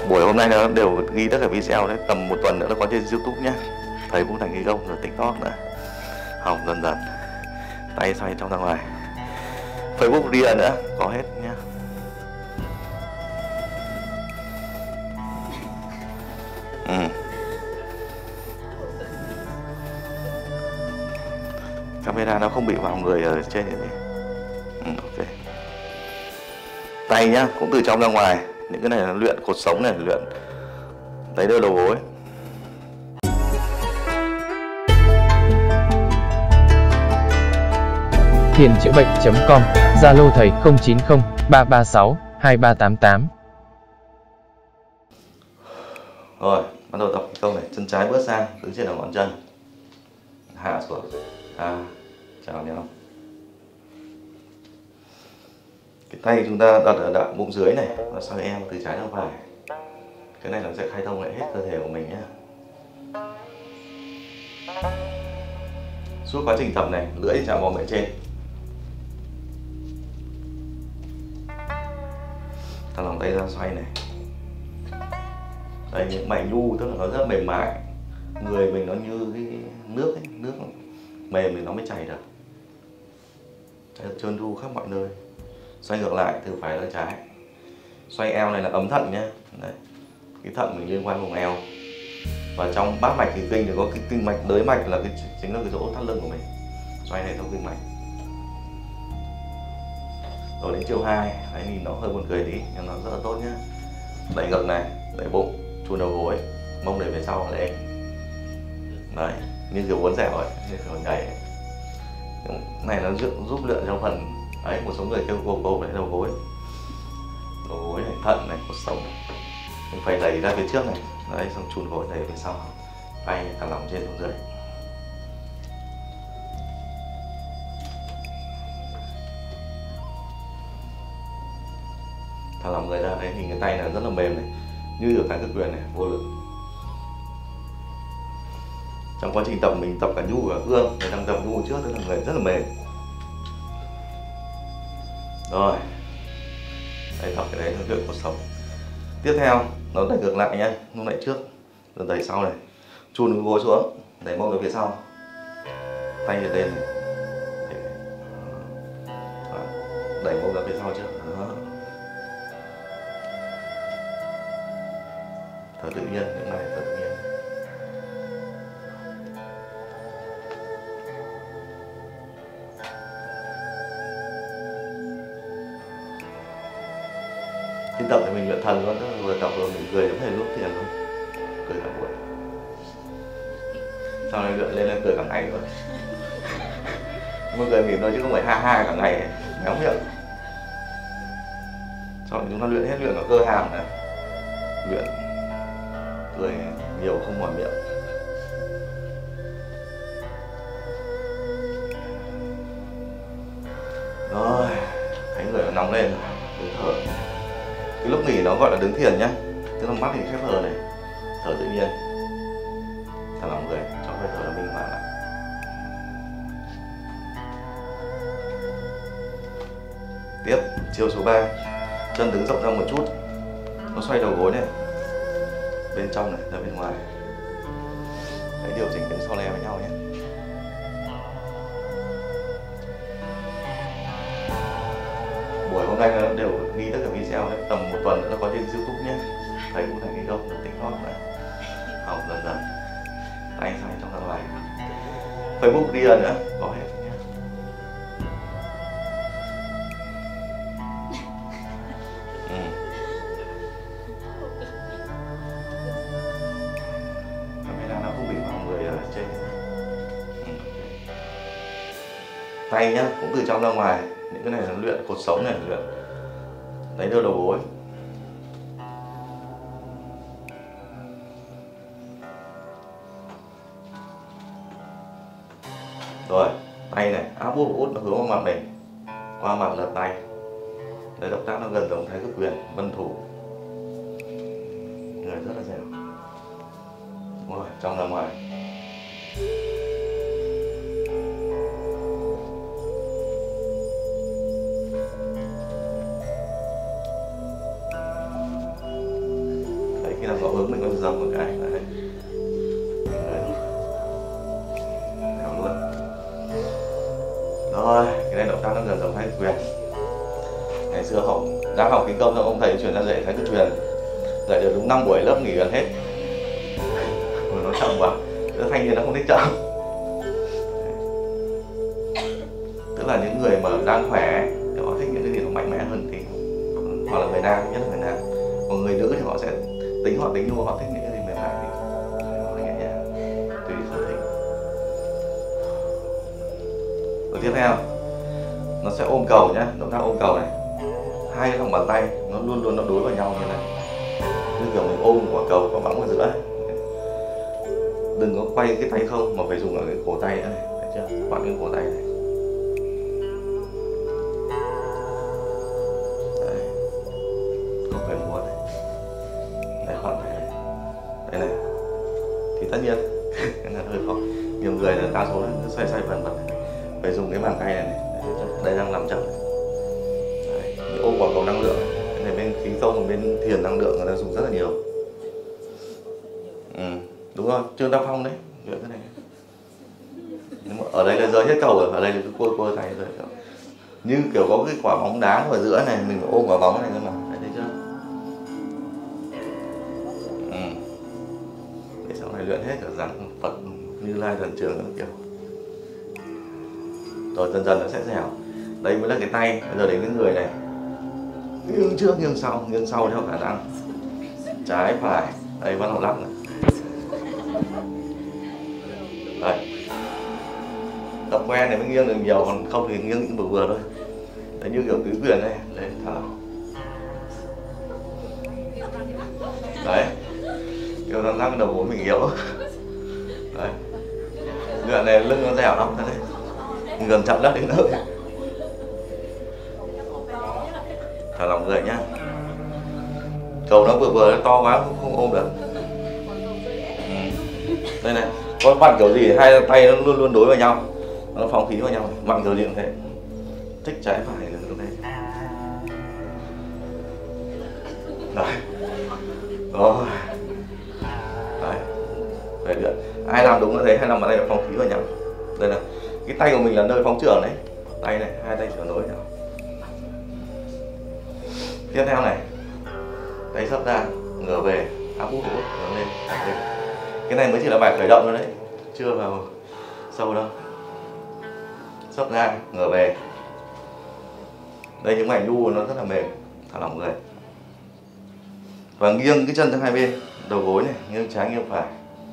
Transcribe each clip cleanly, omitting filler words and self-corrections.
Buổi hôm nay nó đều ghi tất cả video đấy, tầm 1 tuần nữa nó có trên YouTube nhé. Thầy cũng thành ghi gông rồi TikTok nữa. Học dần dần, tay xoay trong ra ngoài, Facebook Ria nữa, có hết nhé. Camera nó không bị vào người ở trên này. Ok. Tay nhá, cũng từ trong ra ngoài. Những cái này là luyện cột sống này, luyện đáy đơ đầu gối. Thiền chữa bệnh.com, Zalo thầy 090 336 2388. Rồi, bắt đầu tập câu này, chân trái bước sang, đứng trên đầu ngón chân, hạ xuống, chào nhau. Cái tay chúng ta đặt ở đoạn bụng dưới này, và xoay eo từ trái sang phải. Cái này nó sẽ khai thông lại hết cơ thể của mình nhé. Suốt quá trình tập này, lưỡi chạm vào bề trên. Ta lòng tay ra xoay này. Đây, những mảnh nhu tức là nó rất mềm mại. Người mình nó như cái nước ấy, nước mềm thì nó mới chảy được. Trơn tru khắp mọi nơi. Xoay ngược lại từ phải sang trái. Xoay eo này là ấm thận nhé. Đấy. Cái thận mình liên quan vùng eo. Và trong bát mạch thủy kinh thì có cái kinh mạch đới mạch là chính là cái chỗ thắt lưng của mình. Xoay này theo kinh mạch. Rồi đến chiều 2, đấy, nhìn nó hơi buồn cười tí nhưng nó rất là tốt nhá. Đẩy ngực này, đẩy bụng, chùn đầu gối, mông đẩy về sau lên. Đấy, như kiểu uốn dẻo ấy, như kiểu nhảy ấy. Cái này nó giúp luyện cho phần ấy, một số người kêu gộp lại đầu gối này, thận này, cột sống. Mình phải đẩy ra phía trước này, đấy, xong chùn gối đẩy về sau, tay thả lỏng trên xuống dưới. Thả lỏng người ra, đấy thì cái tay này rất là mềm này, như ở Thái Cực Quyền này, vô lực. Trong quá trình tập mình tập cả nhu cả cương, mình đang tập nhu trước tức là người rất là mềm. Rồi, đây tập cái đấy là luyện cột sống. Tiếp theo nó đẩy ngược lại nhé, lúc nãy trước rồi đẩy sau này, chùn gối xuống, đẩy mông về phía sau, tay về lên này, đẩy mông ra phía sau trước. Đó. Thở tự nhiên, những này thở tự nhiên. Khi tập thì mình luyện thần luôn, tức là vừa tập rồi mình cười giống hệt lúc thiền luôn, cười cả buổi. Sau này luyện lên là cười cả ngày luôn. Mọi người mỉm thôi chứ không phải ha ha cả ngày, méo miệng. Sau này chúng ta luyện hết, luyện cả cơ hàm này, luyện cười nhiều không mỏi miệng. Rồi, thấy người nó nóng lên, đứng thở. Cái lúc nghỉ nó gọi là đứng thiền nhá, tức là mắt thì khép hờ này, thở tự nhiên, thả lỏng người, cho hơi thở nó minh hòa lại. Tiếp, chiều số 3, chân đứng rộng ra một chút, nó xoay đầu gối này, bên trong này ra bên ngoài. Đấy, điều chỉnh tiếng so le với nhau nhé. Buổi hôm nay nó đều ghi tất cả video đấy, tầm 1 tuần nữa nó có trên YouTube nhé. Thầy cũng thành ghi gông rồi TikTok nữa. Học dần dần, tay xoay trong ra ngoài, Facebook Ria nữa, có hết nhé. Camera nó không bị vào người ở trên. Tay nhá, cũng từ trong ra ngoài. Những cái này là luyện cột sống này, luyện đáy đơ đầu gối. Rồi, tay này áp út nó hướng vào mặt mình, qua mặt lật tay. Đấy, động tác nó gần giống Thái Cực Quyền, vân thủ. Người rất là dẻo. Rồi, trong ra ngoài. khi nào có hướng mình có dầm một cái đấy. Theo luôn. Rồi, cái này động tác nó gần giống thái cực quyền. Ngày xưa học đang học khí công rồi ông thầy chuyển ra dạy thái cực quyền, dạy được đúng 5 buổi lớp nghỉ gần hết. Rồi nó chậm quá, đứa thanh niên nó không thích chậm. Tức là những người mà đang khỏe thì họ thích những cái gì nó mạnh mẽ hơn, thì hoặc là người nam, nhất là người nam. Còn người nữ thì họ sẽ họ tính nhu, họ thích những cái gì mềm mại thì họ nhẹ nhàng, tùy sở thích. Rồi tiếp theo nó sẽ ôm cầu nhá, động tác ôm cầu này, hai cái lòng bàn tay nó luôn luôn nó đối vào nhau như này, như kiểu mình ôm quả cầu có bóng ở giữa ấy. Đừng có quay cái tay không mà phải dùng ở cái cổ tay nữa này, thấy chưa? Vặn cái cổ tay này. Đấy, không phải mua này. Đấy, vặn này. Đây này. Thì tất nhiên cái này hơi khó. Nhiều người là đa số nó xoay vần vần này. Phải dùng cái bàn tay này này. Đây đang làm chậm. Đấy, ôm quả cầu năng lượng này. Cái này bên khí công, bên thiền năng lượng người ta dùng rất là nhiều. Đúng rồi, Trương Đăng Phong đấy, cái này. Nhưng mà ở đây là rơi hết cầu rồi, ở đây là cứ cua tay rồi. Như kiểu có cái quả bóng đá ở giữa này, mình ôm quả bóng này cơ mà, thấy chưa? Để sau này luyện hết cả dáng Phật Như Lai Thần Trường kiểu. Rồi dần dần nó sẽ dẻo. Đây mới là cái tay, bây giờ đến cái người này. Nghiêng trước, nghiêng sau theo khả năng. Trái phải, đây bắt đầu lắc này. Đây. Tập quen này mới nghiêng được nhiều, còn không thì nghiêng những vừa thôi. Đấy, như kiểu tứ quyền này, đấy, thở. Đấy, kiểu cảm giác đầu gối mình yếu. Đấy, luyện này lưng nó dẻo lắm, đấy. Gần chậm lắc đến nơi. Thả lỏng người nhá. Cầu nó vừa nó to quá không ôm được. Đây này, có vặn kiểu gì hai tay nó luôn luôn đối vào nhau, nó phóng khí vào nhau, vặn kiểu gì cũng thế, thích trái phải là cũng thế. Đấy, rồi, đấy, phải luyện. Ai làm đúng là thế, hay làm ở đây là phóng khí vào nhau. Đây là cái tay của mình là nơi phóng trường đấy, tay này, hai tay trường nối nhau. Tiếp theo này, tay sấp ra, ngửa về, áp út ngửa lên, cái này mới chỉ là bài khởi động thôi đấy, chưa vào sâu đâu. Sấp ra, ngửa về. Đây những mảnh đu nó rất là mềm, thả lỏng người. Và nghiêng cái chân sang hai bên, đầu gối này, nghiêng trái nghiêng phải.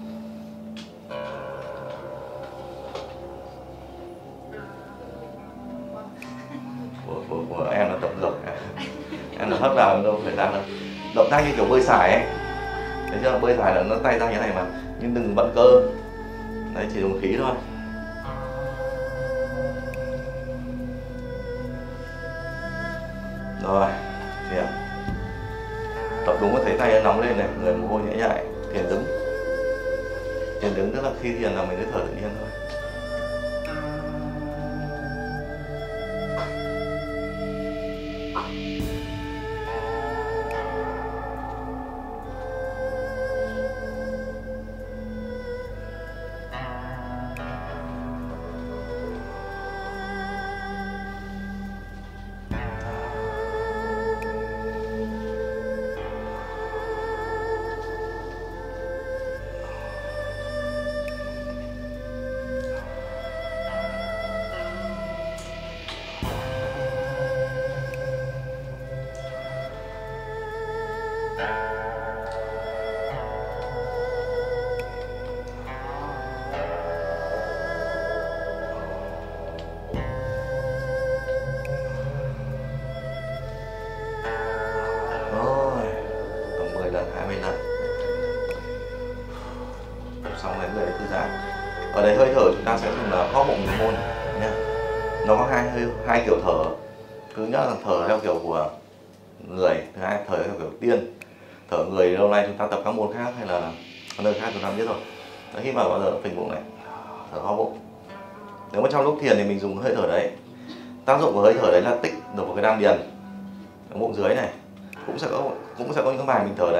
Của em là tập ngược, em là hất vào đâu phải ra đâu. Động tác như kiểu bơi sải ấy, thấy chưa? Bơi sải là nó tay ra như này mà, nhưng đừng bận cơ. Đấy, chỉ dùng khí thôi. Rồi, thiền. Tập đúng có thấy tay nó nóng lên này, người mồ hôi nhễ nhại. Thiền đứng. Thiền đứng tức là khi thiền là mình cứ thở tự nhiên thôi. Xong đến người thư giãn. Ở đây hơi thở chúng ta sẽ dùng là hóp bụng môn nha. Nó có hai kiểu thở. Thứ nhất là thở theo kiểu của người, thứ hai thở theo kiểu tiên. Thở người lâu nay chúng ta tập các môn khác hay là nơi khác chúng ta biết rồi. Đấy, khi mà bao giờ phình bụng này, thở hóp bụng. Nếu mà trong lúc thiền thì mình dùng hơi thở đấy. Tác dụng của hơi thở đấy là tích được vào cái đan điền, cái bụng dưới này. Cũng sẽ có những bài mình thở đấy.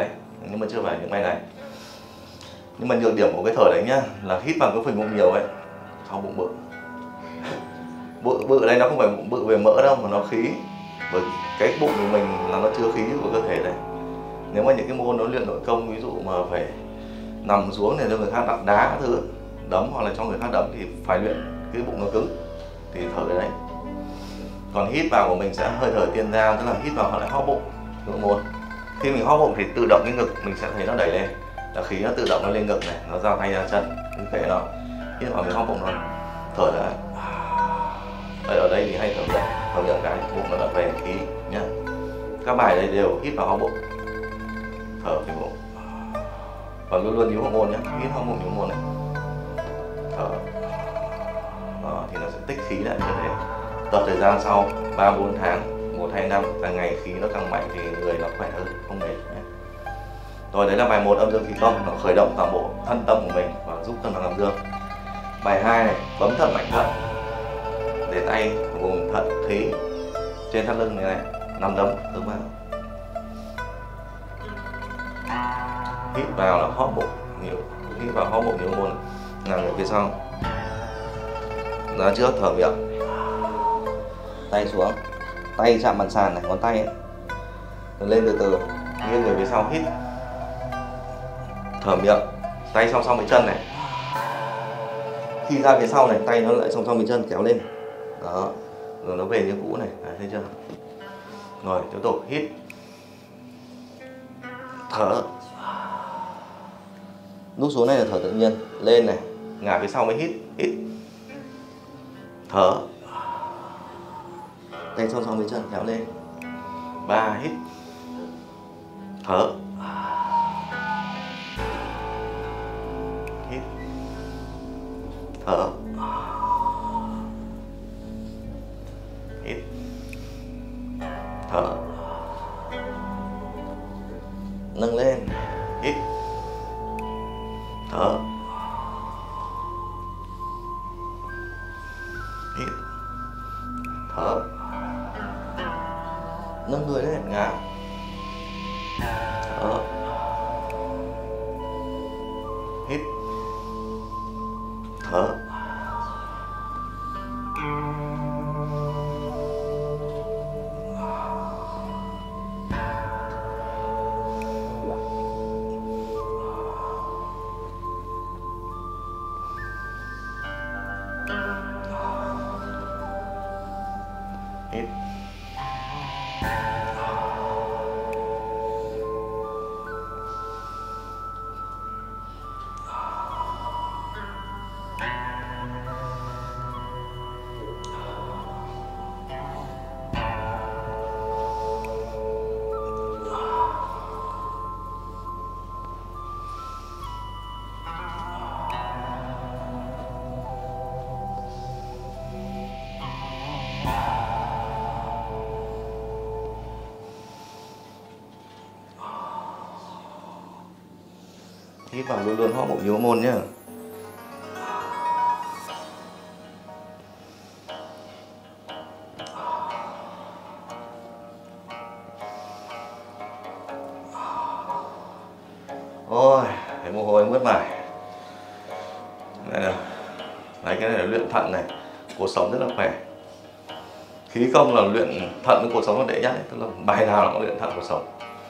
nhưng mà chưa phải những bài này. Nhưng mà nhược điểm của cái thở đấy nhá là hít vào cái phình bụng nhiều ấy, sau bụng bự. Bự đây nó không phải bụng bự về mỡ đâu mà nó khí, bởi cái bụng của mình là nó chứa khí của cơ thể này. Nếu mà những cái môn nó luyện nội công, ví dụ mà phải nằm xuống để cho người khác đặt đá các thứ đấm, hoặc là cho người khác đấm, thì phải luyện cái bụng nó cứng thì thở cái đấy. Còn hít vào của mình sẽ hơi thở tiên ra, tức là hít vào họ lại hóp bụng. Một khi mình hóp bụng thì tự động cái ngực mình sẽ thấy nó đẩy lên, là khí nó tự động nó lên ngực này, nó giao tay ra chân, như thế nó hít vào mình hóp bụng nó thở ra. Ở đây thì hay thở miệng cái bụng nó đã về khí nhá. Các bài đây đều hít vào hóp bụng, thở cái bụng, và luôn luôn níu hậu môn nhé, hít hóp bụng níu môn này, thở. Đó, thì nó sẽ tích khí lại như thế. Tập thời gian sau 3-4 tháng, 1-2 năm, càng ngày khí nó càng mạnh thì người nó khỏe hơn, không mệt nhé. Rồi đấy là bài 1 âm dương khí công, nó khởi động toàn bộ thân tâm của mình và giúp cân bằng âm dương. Bài 2 này, bấm thận mạnh thận, để tay vùng thận khí trên thắt lưng này, 5 đấm đúng không? Hít vào là hóp bụng nhiều, hít vào hóp bụng nhiều môn, nằm ở phía sau, ra trước thở miệng, tay xuống, tay chạm bàn sàn này, ngón tay ấy. Rồi lên từ từ, nghiêng người phía sau, hít, thở miệng, tay song song với chân này. Khi ra phía sau này, tay nó lại song song với chân kéo lên, đó, rồi nó về như cũ này, đấy, thấy chưa? Rồi tiếp tục hít, thở, lúc xuống này là thở tự nhiên, lên này, ngả phía sau mới hít, hít, thở, tay song song với chân kéo lên, 3 hít, thở, hít, thở, hít, thở, nâng lên, hít, thở, hít, thở, nâng người lên, ngả, thở, hít, thở, hít, hít vào luôn luôn hóp bụng nhiều môn nhé. Ôi, thấy mồ hôi mướt mải. Đây là, đấy, cái này là luyện thận này, cột sống rất là khỏe. Khí công là luyện thận với cột sống là đệ nhất đấy, tức là bài nào nó cũng luyện thận cột sống.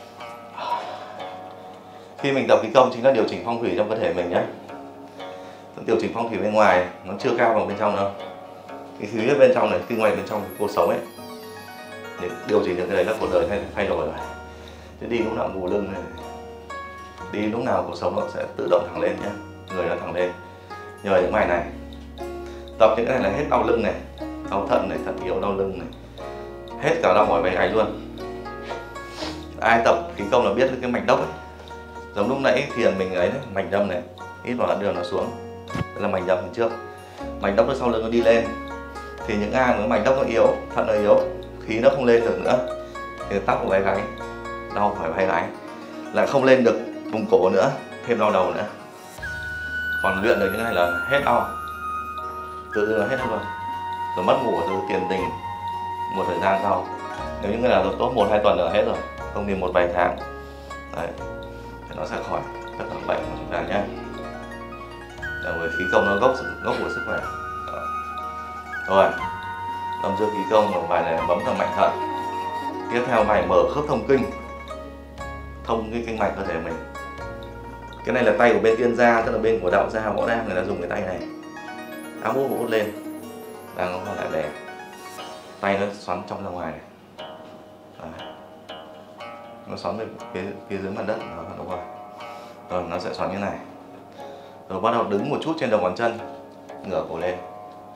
Khi mình tập khí công chính là điều chỉnh phong thủy trong cơ thể mình nhé. Điều chỉnh phong thủy bên ngoài nó chưa cao vào bên trong đâu. Cái khí huyết bên trong này, khi ngoài bên trong cột sống ấy, để điều chỉnh được cái đấy là cuộc đời thay đổi rồi. Chứ đi lúc nào gù lưng này, đi lúc nào cuộc sống nó sẽ tự động thẳng lên nhé, người nó thẳng lên. Nhờ những bài này, tập những cái này là hết đau lưng này, đau thận này, thận yếu, đau lưng này, hết cả đau mỏi vai gáy luôn. Ai tập khí công là biết cái mạch đốc ấy, giống lúc nãy thiền mình ấy đấy, mạch đâm này, hít vào đưa nó xuống, đây là mạch đâm phía trước, mạch đốc nó sau lưng nó đi lên. Thì những ai mà mạch đốc nó yếu, thận nó yếu, khí nó không lên được nữa, thì tắc của vai gáy, đau khỏi vai gáy, lại không lên được vùng cổ nữa, thêm đau đầu nữa. Còn luyện được những cái này là hết đau, tự dưng là hết luôn, rồi mất ngủ, rồi tiền tình một thời gian sau. Nếu những người nào tốt 1-2 tuần là hết rồi, không thì một vài tháng. Đấy. nó sẽ khỏi tất cả bệnh của chúng ta nhé. Bởi khí công nó gốc của sức khỏe. Rồi, âm dương khí công một bài này bấm thằng mạnh thận. Tiếp theo bài mở khớp thông kinh, thông cái kinh mạch cơ thể mình. Cái này là tay của bên tiên gia, tức là bên của đạo gia võ đang người ta dùng cái tay này. Áo mũ út lên, đang nó còn lại bè, tay nó xoắn trong ra ngoài này. Đấy. Nó xoắn về phía dưới mặt đất, đúng rồi. Rồi nó sẽ xoắn như này. Rồi bắt đầu đứng một chút trên đầu ngón chân, ngửa cổ lên.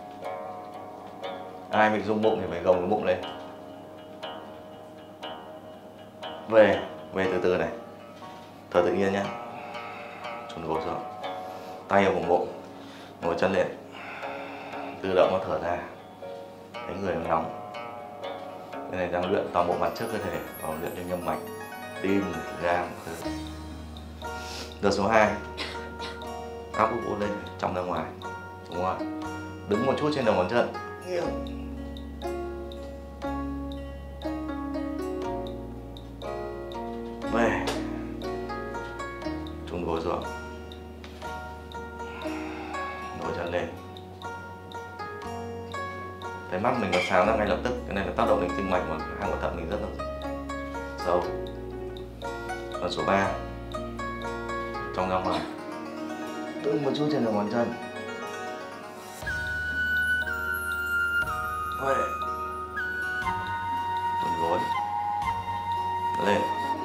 Ai bị rung bụng thì phải gồng cái bụng lên. Về từ từ này, thở tự nhiên nhé. Chùn gối xuống, tay ở vùng bụng, ngồi chân lên, tự động nó thở ra. Thấy người nó nóng. Cái này đang luyện toàn bộ mặt trước cơ thể, và luyện cho nhâm mạch, tim, gan, thứ. Đợt số 2, áp út lên, trong ra ngoài, đúng rồi. Đứng một chút trên đầu ngón chân, nghiêng. Về, chùn gối xuống, ngồi chân lên. Thấy mắt mình nó sáng ra ngay lập tức. Cái này là tác động đến kinh mạch mà hang của thận mình rất là sâu. Và số 3, trong ra ngoài, đứng một chút trên đầu ngón chân. Vậy, chùn gối lên.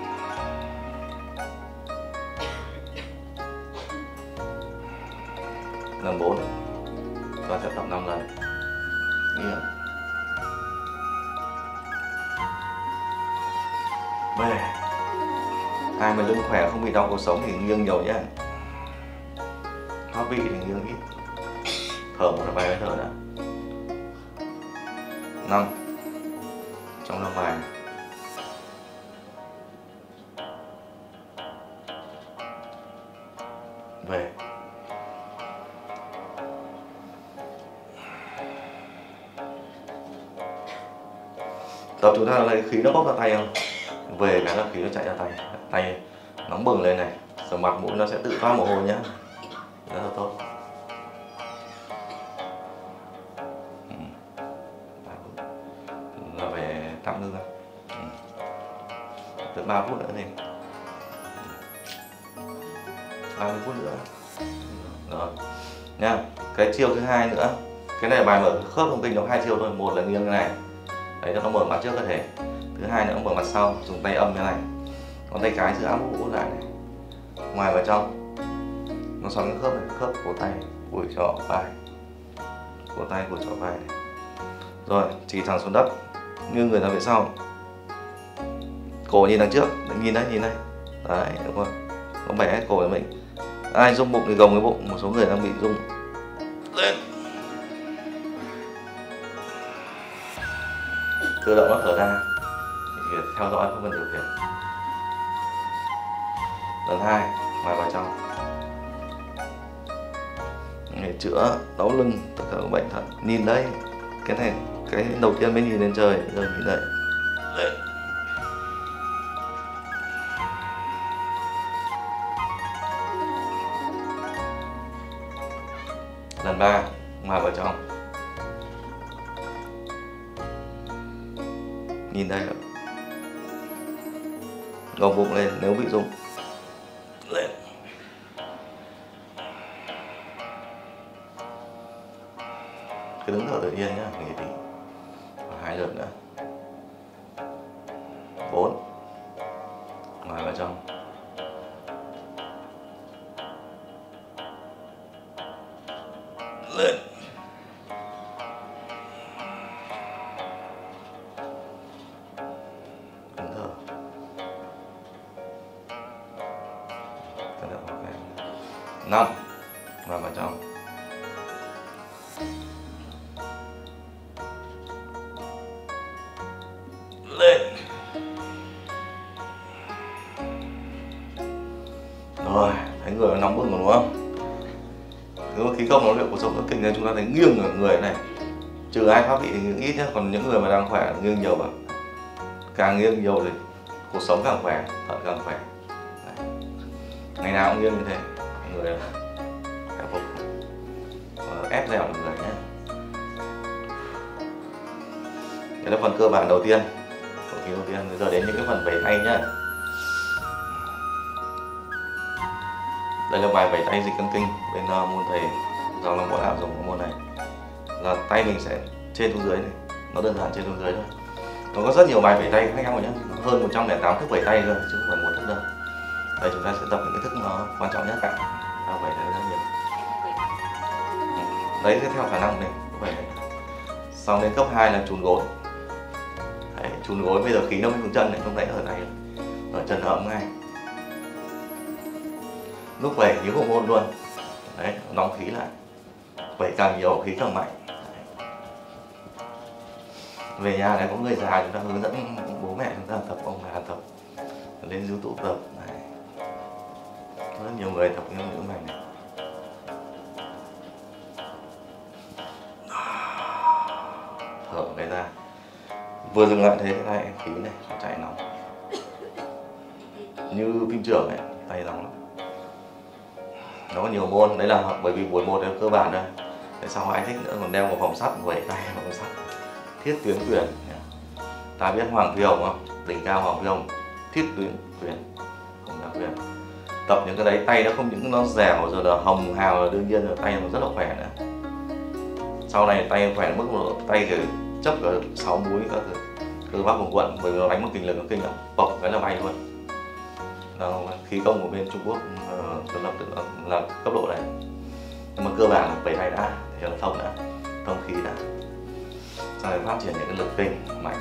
Lần 4, ta sẽ tập 5 lần. Nghiêng. Về. Ai mà lưng khỏe không bị đau cột sống thì nghiêng nhiều nhé. Thoát vị thì nghiêng ít. Thở một vài hơi thở đã. 5, trong ra ngoài. Về. Tập chúng ta lấy khí nó bốc ra tay không? Về cái là khí nó chạy ra tay. Tay nóng bừng lên này. Rồi mặt mũi nó sẽ tự toát mồ hôi nhé. Rất là tốt. Là về tạm ngưng ra. Tới 3 phút nữa thì 30 phút nữa. Rồi nha. Cái chiêu thứ 2 nữa. Cái này bài mở khớp thông kinh nó 2 chiêu thôi. Một là nghiêng cái này. Đấy, nó mở mặt trước cơ thể. Thứ hai nữa mở mặt sau, dùng tay âm như này. Còn tay cái giữ áp út lại này. Ngoài vào trong. Nó xoắn cái khớp này, khớp cổ tay, cổ trỏ vai. Cổ tay, cổ trỏ vai này. Rồi, chỉ thẳng xuống đất, nghiêng người ra phía sau. Cổ nhìn đằng trước, nhìn đây, nhìn đây. Đấy, đúng không? Có bẻ cổ của mình. Ai rung bụng thì gồng cái bụng, một số người đang bị rung. Lên. Tự động nó thở ra, thì theo dõi không cần điều khiển. Lần 2, ngoài vào trong. Để chữa đau lưng, tất cả các bệnh thận. Nhìn đây, cái này, cái đầu tiên mới nhìn lên trời, rồi nhìn đây. Lên. Lần 3, ngoài vào trong. Nhìn đây ạ. Gồng bụng lên nếu bị rung. Lên. Cứ đứng thở tự nhiên nhá, nghỉ tí. 2 lượt nữa. 4. Ngoài vào trong. Lên. Đứng thở. 5. Ngoài vào trong. Lên. Rồi, thấy người nó nóng bừng rồi đúng không? Nếu khí công nó luyện cuộc sống nó kinh nên chúng ta thấy nghiêng ở người này. Trừ ai pháp vị thì nghiêng ít nhé, còn những người mà đang khỏe nghiêng nhiều vào. Càng nghiêng nhiều thì cuộc sống càng khỏe, thận càng khỏe. Đấy. ngày nào cũng nghiêng như thế, người ép phục, ép dẻo được người nhé. Đây là phần cơ bản đầu tiên, bây giờ đến những cái phần vẩy tay nhá. Đây là bài vẩy tay dịch căng kinh bên môn thầy Giao Long Võ Đạo dùng cái môn này, là tay mình sẽ trên xuống dưới này, nó đơn giản trên xuống dưới thôi. Nó có rất nhiều bài vẩy tay khác nhau nhé, hơn 108 thức vẩy tay cơ chứ không phải một thức đâu. Đây chúng ta sẽ tập những cái thức nó quan trọng nhất cả, ta vẩy tay rất nhiều. Đấy sẽ theo khả năng này, vẩy. Sau đến cấp 2 là chùn gối. Đấy, chùn gối bây giờ khí nó mới xuống chân này, không nãy ở tay, ở chân nó ấm ngay. Lúc vẩy nhíu hậu môn luôn, đấy, nóng khí lại, vẩy càng nhiều khí càng mạnh. Về nhà này có người già chúng ta hướng dẫn bố mẹ chúng ta tập, ông bà tập, lên YouTube tập này. Rất nhiều người tập những nữ này này. Thở cái ra, vừa dừng lại thế này khí này chạy nóng như phim trưởng ấy, tay nóng lắm. Nó có nhiều môn, đấy là bởi vì buổi 1 là cơ bản rồi. Để sau ai thích nữa còn đeo một vòng sắt, vẩy tay vòng sắt, thiết tuyến quyền. Ta biết Hoàng Phi Hồng không? Đỉnh cao Hoàng Phi Hồng, thiết tuyến quyền, không là quyền. Tập những cái đấy tay nó không những nó dẻo rồi là hồng hào, là đương nhiên là tay nó rất là khỏe nữa. Sau này tay khỏe mức độ tay kiểu chấp cả 6 múi các cơ bắp vùng quận, bởi vì nó đánh một kình lực nó kinh lắm, bọc cái là bay luôn. Khí công của bên Trung Quốc là cấp độ này, nhưng mà cơ bản là vẩy tay đã, thì là thông đã, thông khí đã, sau này phát triển những cái lực kinh mạnh.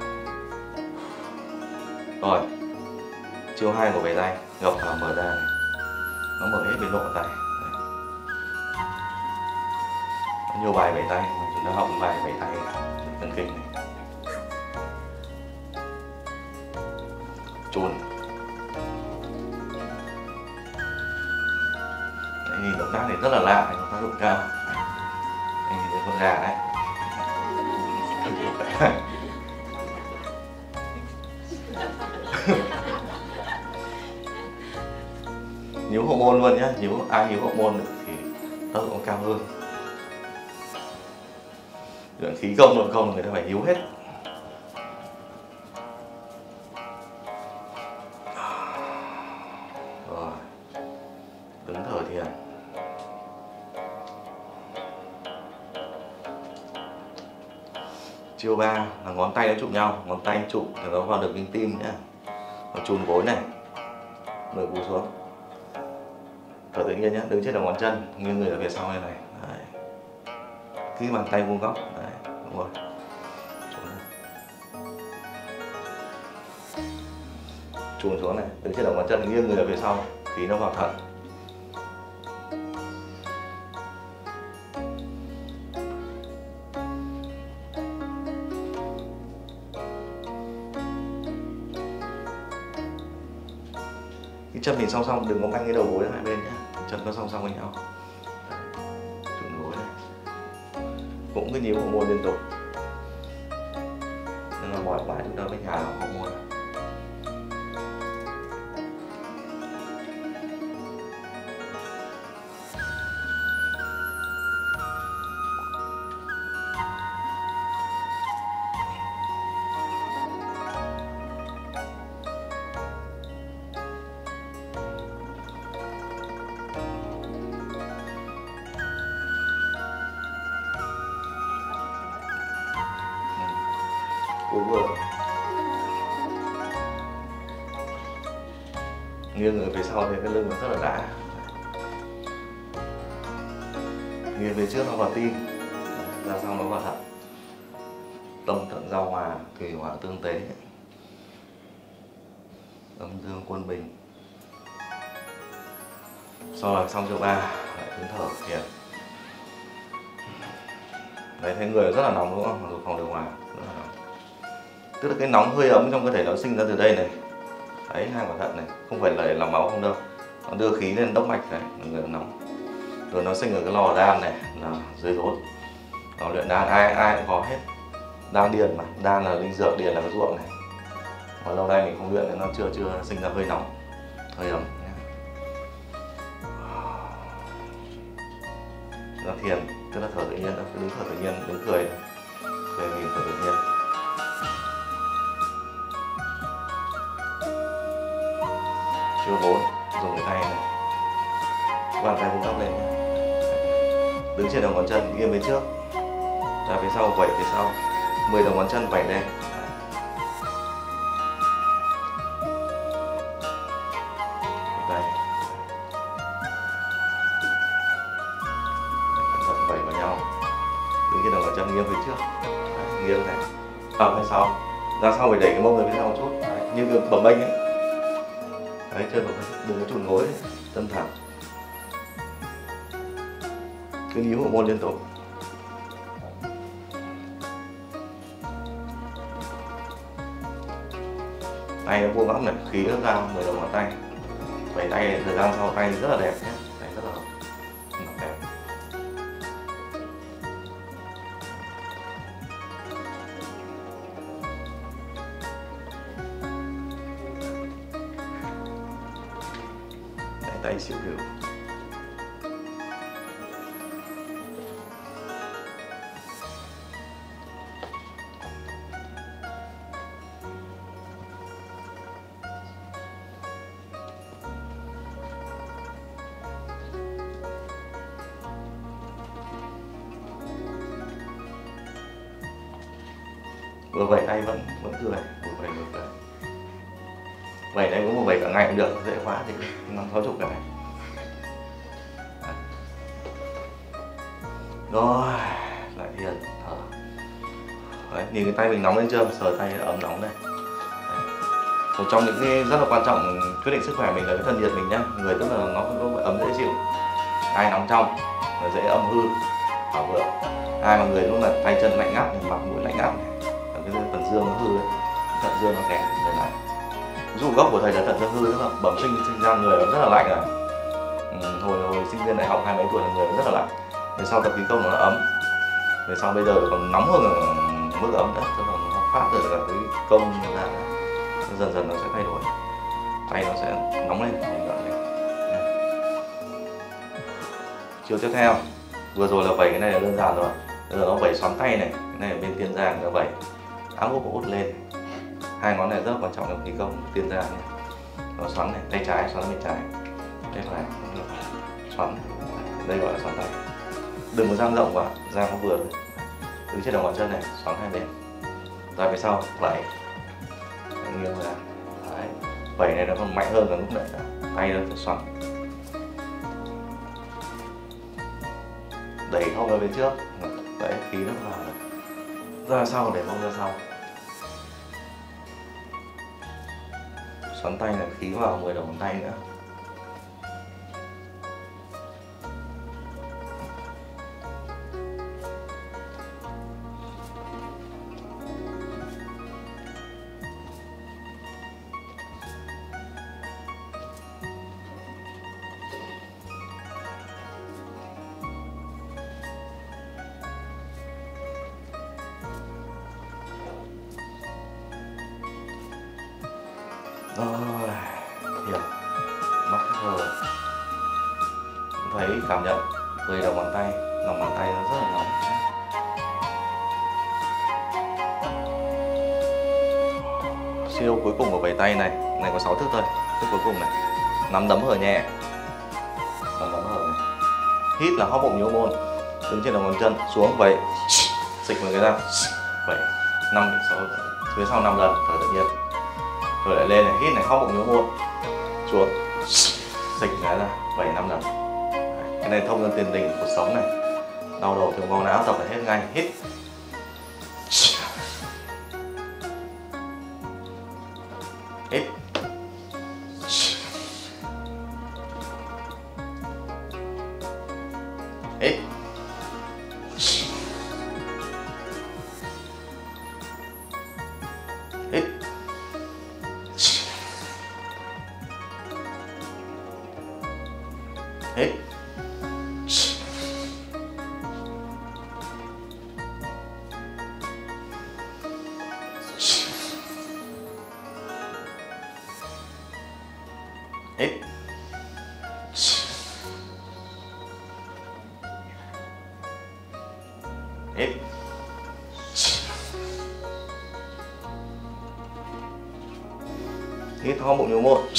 Rồi chiêu 2 của vẩy tay, gập vào mở ra này, nó mở hết bên lộ tay. Có nhiều bài vẩy tay mà chúng ta học bài vẩy tay thần kinh này. Chùn. Nhìn động tác này rất là lạ, có tác dụng cao. Đây nhìn con gà đấy. Nhíu hậu môn luôn nhá, ai nhíu hậu môn được thì tác dụng cao hơn. Lượng khí công nội công người ta phải nhíu hết. Rồi, đứng thở thiền. Chiêu 3 là ngón tay nó chụm nhau, ngón tay chụm thì nó vào được kinh tim nhá. Nó chùn gối này, người cúi xuống, thở tự nhiên nhé, đứng trên đầu ngón chân, nghiêng người ở phía sau như này. Đấy. Khi bàn tay vuông góc, đấy, đúng rồi. Chùn xuống này, đứng trên đầu ngón chân, nghiêng người ở phía sau, khí nó vào thận. Cái chân mình song song, đừng có canh cái đầu gối hai bên nhé, chân nó song song với nhau. Chùn gối này, cũng cái nhíu hậu môn liên tục, nhưng mà mỏi quá chúng ta mới nhả hậu môn. Vừa nghiêng người phía sau thì cái lưng nó rất là đã, nghiêng về trước nó vào tim, ra sau nó vào thận. Tâm thận giao hòa, thủy hỏa tương tế, âm dương quân bình. Sau là xong chiêu 3 lại đứng thở thiền. Đấy, thấy người rất là nóng đúng không? Mặc dù phòng điều hòa rất là nóng. Tức là cái nóng hơi ấm trong cơ thể nó sinh ra từ đây này. Đấy, hai quả thận này, không phải là máu không đâu. Nó đưa khí lên đốc mạch này, người nóng. Rồi nó sinh ở cái lò đan này là dưới rốn. Lò luyện đan ai cũng có hết. Đan điền mà, đan là linh dược, điền là cái ruộng này. Mà lâu nay mình không luyện nên nó chưa sinh ra hơi nóng, hơi ấm. Ra thiền tức là thở tự nhiên, đứng thở tự nhiên, đứng cười nhìn thở tự nhiên. Chưa 4, dùng cái tay này, bàn tay vuông góc lên nhé. Đứng trên đầu ngón chân nghiêng về trước, ra phía sau, vẩy phía sau, 10 đầu ngón chân vẩy lên. Đây, cẩn thận vẩy vào nhau. Đứng trên đầu ngón chân nghiêng phía trước, nghiêng này, vào phía sau, ra sau phải đẩy cái mông về phía sau một chút. Đấy, như bập bênh ấy. Đấy, chân đừng có chùn gối, chân thẳng. Cứ níu bộ môn liên tục. Tay nó vuông góc này, khí nó ra 10 đầu ngón tay. Vẩy tay thời gian sau tay rất là đẹp nhé, tay rất là đẹp. Đấy, tay xỉu khỉu. Vừa vẩy tay vẫn cười, vừa vẩy vừa cười. Vẩy này cũng một vẩy cả ngày cũng được, dễ quá thì 5-60 cái này. Rồi, lại thiền, thở. Đấy, nhìn cái tay mình nóng lên chưa? Sờ tay ấm nóng này. Một trong những cái rất là quan trọng quyết định sức khỏe mình là cái thân nhiệt mình nhá. Người tức là nó không phải ấm dễ chịu. Ai nóng trong là dễ âm hư, bảo vượng. Ai mà người lúc là tay chân lạnh ngắt, mặt mũi lạnh ngắt, cái phần dương nó hư ấy, thận dương nó kém người lạnh. Ví dụ gốc của thầy là thận dương hư, tức là bẩm sinh ra người nó rất là lạnh à. Hồi sinh viên đại học 20 mấy tuổi là người nó rất là lạnh. Về sau tập khí công nó ấm. Về sau bây giờ còn nóng hơn ở mức ấm nữa, tức là nó phát được là cái công ra, dần dần nó sẽ thay đổi, tay nó sẽ nóng lên. Chiều tiếp theo, vừa rồi là vẩy cái này là đơn giản rồi, bây giờ nó vẩy xoắn tay này, cái này ở bên tiên giang nó vẩy áp úp út lên. Hai ngón này rất là quan trọng trong khí công tiên giang này. Nó xoắn này, tay trái xoắn bên trái, tay phải xoắn, đây gọi là xoắn tay. Đừng có dang rộng quá, dang nó vừa thôi. Đứng trên đầu ngón chân này, xoắn hai bên, ra phía sau vẩy, nghiêng ra. Đấy, vẩy này nó còn mạnh hơn cả lúc nãy, tay nó phải xoắn. Đẩy hông ra bên trước, đấy, khí nó vào ra sau, để mông ra sau. Xoắn tay là khí vào 10 đầu ngón tay nữa. Rồi, thiền, mắt rồi, thấy cảm nhận 10 đầu ngón tay, lòng bàn tay nó rất là nóng. Siêu cuối cùng của vẩy tay này có 6 thức thôi. Thức cuối cùng này, nắm đấm hở nhẹ, nắm đấm hở này, hít là hóp bụng nhũ môn, đứng trên đầu ngón chân xuống vẩy, xịt vào cái răng, vẩy 5 6 phía sau 5 lần, thở tự nhiên. Rồi lại lên này, hít này, hóp bụng nhũ môn, xuống, xịt cái ra, vẩy 5 lần. Cái này thông lên tiền đình cuộc sống này, đau đầu thiếu máu não tập phải hết ngay. Hít, hít, hít, hít, hít, hít, Hít ho bụng nhiều một.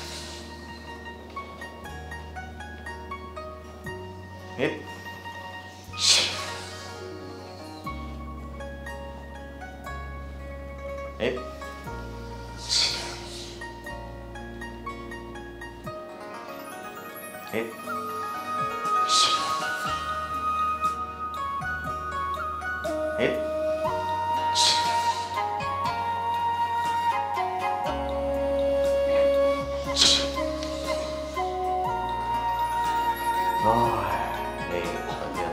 Hít. Hít. Hít. Hít. Rồi, nghỉ thật nhiều.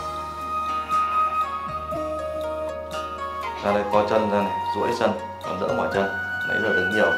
Ra đây co chân ra này, duỗi chân, còn đỡ mỏi chân. Nãy giờ đứng nhiều.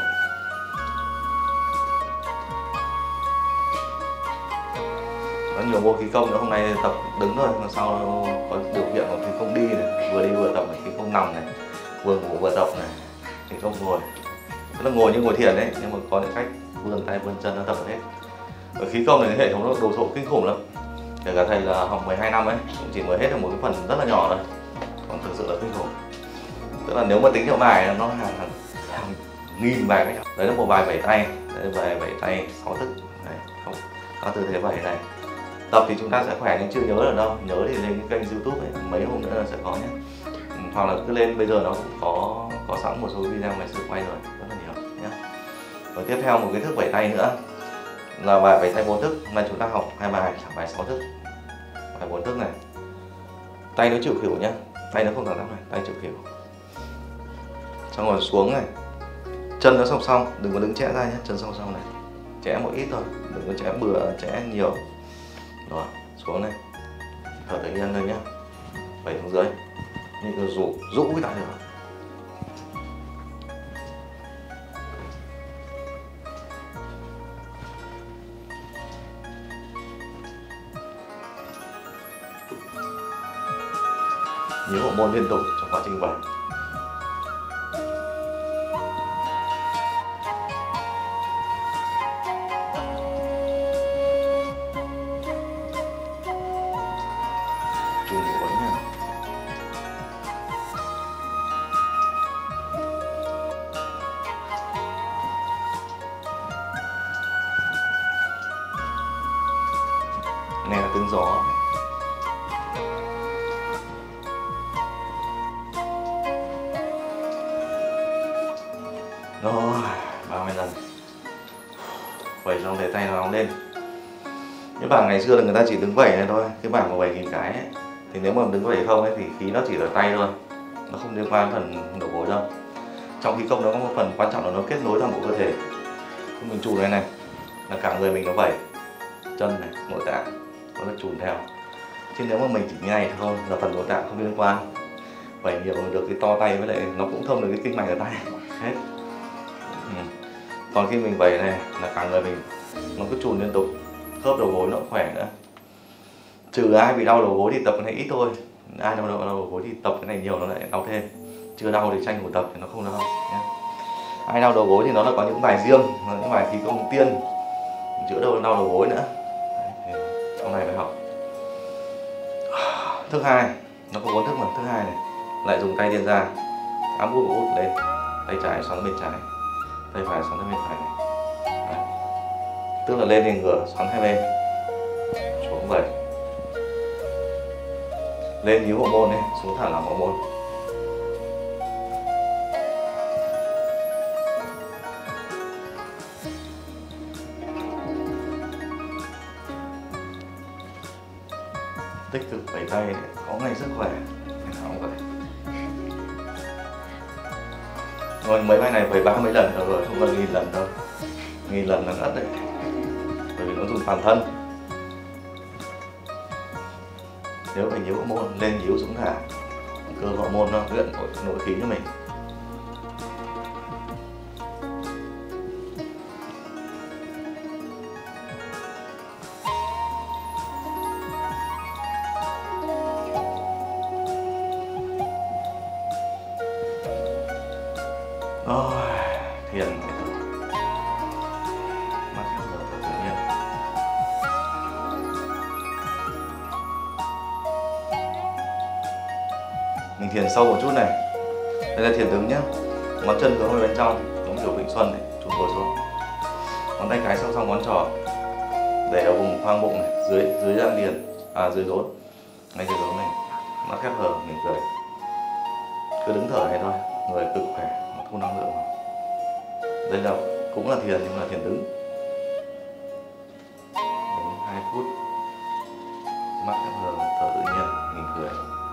Có nhiều môn khí công nữa, hôm nay tập đứng thôi, mà sau có điều kiện còn khí công đi này, vừa đi vừa tập này, khí công nằm này, vừa ngủ vừa tập này, khí công ngồi. Tức là ngồi như ngồi thiền đấy, nhưng mà có những cách vươn tay vươn chân nó tập hết. Ở khí công này hệ thống nó đồ sộ kinh khủng lắm. Kể cả thầy là học 12 năm ấy, cũng chỉ mới hết được một cái phần rất là nhỏ thôi, còn thực sự là kinh khủng. Tức là nếu mà tính theo bài nó hàng nghìn bài cách. Đấy là một bài 7 tay, đấy là bài 7 tay 6 thức, đấy, không có tư thế 7 này. Tập thì chúng ta sẽ khỏe nhưng chưa nhớ được đâu, nhớ thì lên cái kênh YouTube ấy, mấy hôm nữa là sẽ có nhé. Hoặc là cứ lên, bây giờ nó cũng có sẵn một số video ngày xưa quay rồi, rất là nhiều nhé. Rồi tiếp theo một cái thức 7 tay nữa là bài 7 tay 4 thức. Hôm nay chúng ta học 2 bài, bài 6 thức, bài 4 thức này. Tay nó chịu khỉu nhá, tay nó không thẳng tắp này, tay chịu khỉu. Xong rồi xuống này, chân nó song song, đừng có đứng chẽ ra nhé, chân song song này, chẽ một ít thôi, đừng có chẽ bừa, chẽ nhiều. Rồi, xuống này, thở tự nhiên thôi nhá, vẩy xuống dưới, như cái rũ cái tay rồi. Nhiều bộ môn liên tục trong quá trình vẩy. Chùn gối nha. Này là tiếng gió. Rồi, 30 lần. Vẩy xong để tay nó nóng lên. Cái bảng ngày xưa là người ta chỉ đứng vẩy này thôi. Cái bảng mà 7.000 cái ấy, thì nếu mà đứng vẩy không ấy, thì khí nó chỉ ở tay thôi, nó không liên quan phần đầu gối đâu. Trong khí công nó có một phần quan trọng là nó kết nối toàn bộ cơ thể. Mình chùn này này là cả người mình nó vẩy, chân này, nội tạng nó là chùn theo. Chứ nếu mà mình chỉ như này thôi là phần nội tạng không liên quan. Vẩy nhiều được cái to tay, với lại nó cũng thông được cái kinh mạch ở tay hết. Còn khi mình vẩy này là cả người mình nó cứ chùn liên tục, khớp đầu gối nó cũng khỏe nữa. Trừ ai bị đau đầu gối thì tập cái này ít thôi, ai đau đầu gối thì tập cái này nhiều nó lại đau thêm. Chưa đau thì tranh thủ tập thì nó không đau nhé. Ai đau đầu gối thì nó là có những bài riêng, những bài khí công tiên chữa đau đầu gối nữa. Đấy, trong này phải học. Thức 2, nó có 4 thức mà. Thức 2 này lại dùng tay điên ra, áp út lên, tay trái xoắn bên trái, tay phải xoắn bên phải này. Đấy. Tức là lên thì ngửa xoắn hai bên, xuống vẩy, lên nhíu hậu môn này, xuống thả lỏng hậu môn. Tích cực vẩy tay để có ngày sức khỏe, ngày nào cũng vậy. Rồi mấy bài này vẩy 30 lần rồi, không cần 1000 lần đâu. 1000 lần là ngất đấy, bởi vì nó dùng toàn thân. Nếu phải nhíu hậu môn, lên nhíu xuống thả, cơ hậu môn nó luyện nội khí cho mình. Rồi, thiền phải thở, mắt khép giờ thở tự nhiên. Mình thiền sâu một chút này. Đây là thiền đứng nhá, ngón chân hướng về bên trong, giống kiểu Vịnh Xuân này. chụm gối xuống. Ngón tay cái song song ngón trỏ để ở vùng khoang bụng này, dưới răng điền, dưới rốn, ngay dưới rốn này, mắt khép hờ, mỉm cười. Cứ đứng thở này thôi, người cực khỏe, thu năng lượng. Đây là cũng là thiền nhưng là thiền đứng. 2 phút, mắt khép hờ, thở tự nhiên, mỉm cười.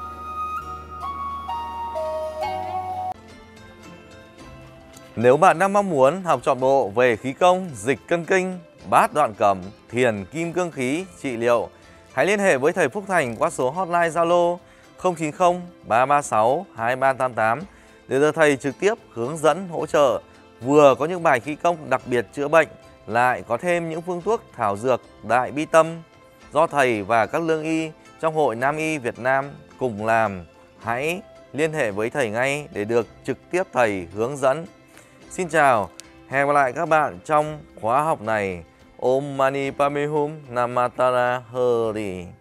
Nếu bạn đang mong muốn học trọn bộ về khí công, dịch cân kinh, bát đoạn cầm, thiền kim cương khí, trị liệu, hãy liên hệ với thầy Phúc Thành qua số hotline Zalo 090 336 2388 để được thầy trực tiếp hướng dẫn hỗ trợ, vừa có những bài khí công đặc biệt chữa bệnh, lại có thêm những phương thuốc thảo dược đại bi tâm do thầy và các lương y trong Hội Nam y Việt Nam cùng làm. Hãy liên hệ với thầy ngay để được trực tiếp thầy hướng dẫn. Xin chào, hẹn gặp lại các bạn trong khóa học này. Om Mani Padme Hum Namatara Hari.